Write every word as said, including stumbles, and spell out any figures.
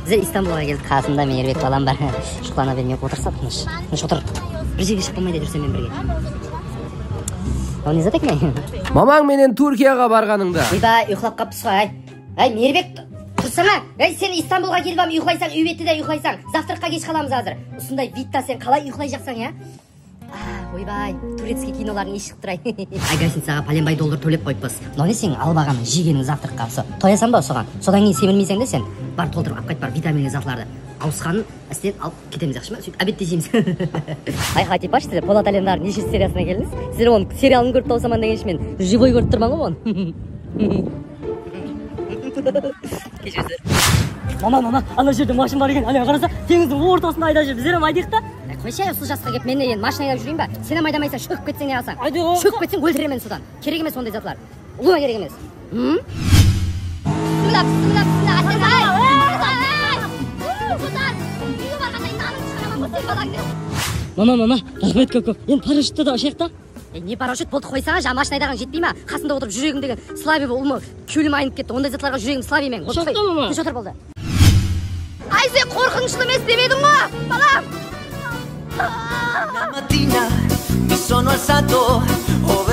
Біздер Истанбулға келдік, қасымда Мейірбек балам бар. Шұқлана бермей отырса, тыныш. Тыныш отыр. Бір жерге шықпамайды жүрсем мен бірге. Ол не зат екен? Мамаң менен Түркияға барғаныңда. Ойбай, ұйқылап қаппыз ғой. Ай, Мейірбек, тұрсана. Ай, сен Истанбулға келіп ам, ұйқылайсаң, үйбетті де ұйқылайсаң. Завтраққа кеш қаламыз азыр. Осындай видта сен қалай ұйқылай жақсаң, я? Ойбай, турецкий киноларын еш шықтырай. Ай, гостиницаға пәленбай доллар төлеп қойыппыз. Мынау не сен алып алғаның жегенің завтраққа осы. Тоясам ба соған? Содан кейін семірмейсің де сен. Бар толтырып алып қайт бар витаминге затларды. Ауысқанын істен алып кетеміз жақсы ма? Сөйтіп обедте жейміз. Ай, хати паш, сіздер Полат Әлемдардың неше сериясына келдіңіз? Сіздер оның сериалын көріп таусаман дегенше мен живой көріп тұрман ғой оны. Кешіріңіздер. Мама, мама, ана жерде машин бар екен. Ана қараса, теңіздің ортасында айдап жүр. Біздер айдайық та. Қойшай, осы жасқа келіп мен деген машина айдап жүрейін ба? Сен айдамайсаң шөкіп кетсең не алсаң? Шөкіп кетсең өлтіремін содан. Керек емес ондай затлар. Ұлыма керек емес. Бісміллә, бісміллә, бісміллә. Мама, мама, рахмет көп. Енді парашютті да ашайық та. Не парашют болды қойсаға, жаңа машина айдаған жетпей ма? Қасында отырып жүрегім деген слаби ұлмы кеулім айнып кетті. Ондай затларға жүрегім слаби мен. Шақта, мама. Түш отыр болды. Ай, сен қорқынышты емес демедің ғой, балам. Una mattina mi sono alzato